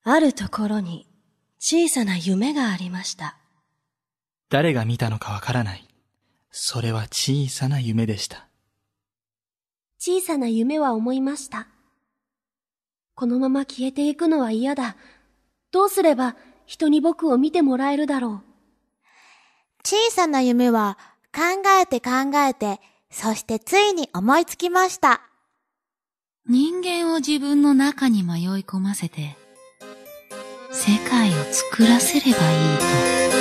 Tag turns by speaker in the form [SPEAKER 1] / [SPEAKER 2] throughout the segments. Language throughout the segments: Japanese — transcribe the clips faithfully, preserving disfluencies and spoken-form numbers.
[SPEAKER 1] あるところに小さな夢がありました。
[SPEAKER 2] 誰が見たのかわからない。それは小さな夢でした。
[SPEAKER 3] 小さな夢は思いました。このまま消えていくのは嫌だ。どうすれば人に僕を見てもらえるだろう。
[SPEAKER 4] 小さな夢は考えて考えて、そしてついに思いつきました。
[SPEAKER 5] 人間を自分の中に迷い込ませて、世界を作らせればいいと。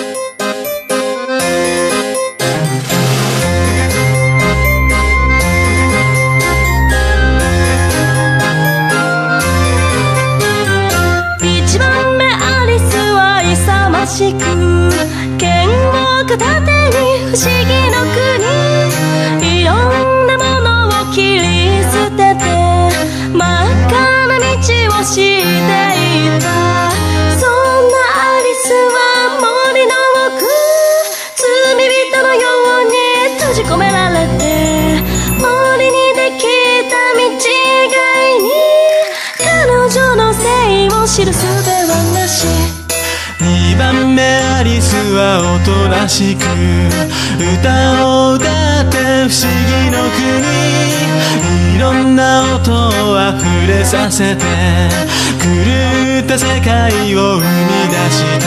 [SPEAKER 1] 一番目アリスは勇ましく、剣を片手に不思議の国、いろんなものを切り捨てて真っ赤な道をしていた。そんなアリスは森の奥、罪人のように閉じ込められて、森にできた道以外に彼女のせいを知る術はなし。
[SPEAKER 2] 二番目アリスはおとなしく、歌を歌って不思議の国、いろんな音をあふれさせて狂った世界を生み出した。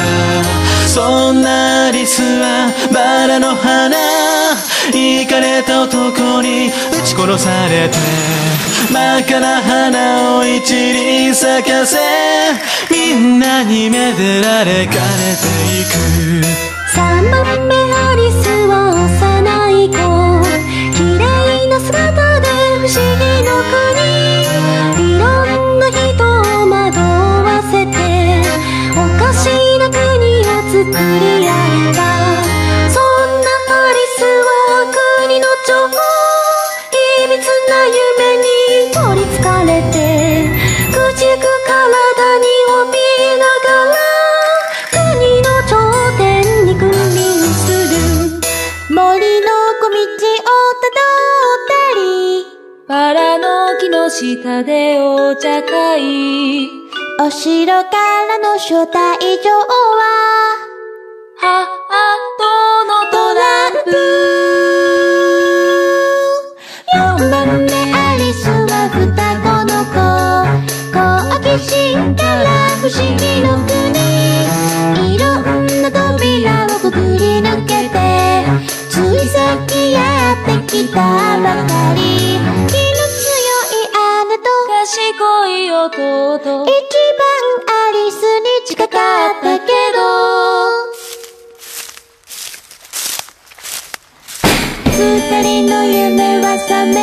[SPEAKER 2] そんなアリスはバラの花、イかれた男に撃ち殺されて、真っ赤な花を一輪咲かせ、みんなにめでられかれていく。
[SPEAKER 3] 三番目アリスは幼い子、綺麗な姿で不思議の国、いろんな人を惑わせておかしな国を作り上げた。そんなアリスは国の女王、いびつな夢に取りつかれて、くじく体に怯えながら国の頂点に君臨する。森の小道をたどったり、
[SPEAKER 1] バラの木の下でお茶会、
[SPEAKER 4] お城からの招待状は
[SPEAKER 1] ハートのトランプ。
[SPEAKER 4] 四番目アリスは双子の子、好奇心から不思議の国、いろんな扉をくぐり抜けてついさっきやってきたばかり。気の強い姉と
[SPEAKER 1] 賢い弟、
[SPEAKER 4] 一番アリスに近かったけど、二人の夢は覚め